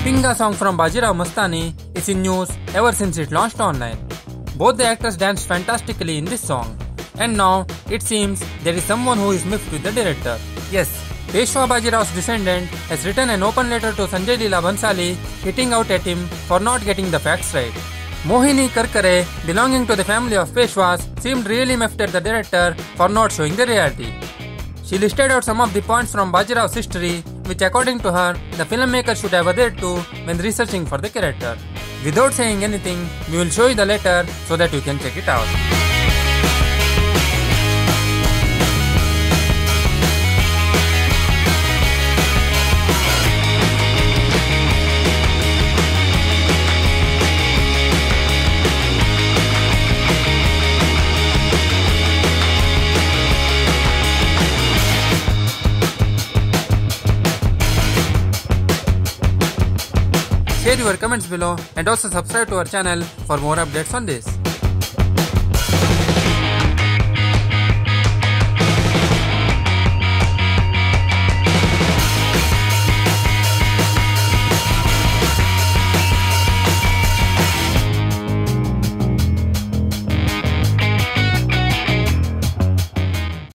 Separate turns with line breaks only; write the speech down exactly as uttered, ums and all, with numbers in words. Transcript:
Pinga song from Bajirao Mastani is in news ever since it launched online. Both the actors danced fantastically in this song. And now, it seems there is someone who is miffed with the director. Yes, Peshwa Bajirao's descendant has written an open letter to Sanjay Leela Bhansali, hitting out at him for not getting the facts right. Mohini Karkare, belonging to the family of Peshwas, seemed really miffed at the director for not showing the reality. She listed out some of the points from Bajirao's history, which according to her, the filmmaker should have adhered to when researching for the character. Without saying anything, we will show you the letter so that you can check it out. Share your comments below and also subscribe to our channel for more updates on this.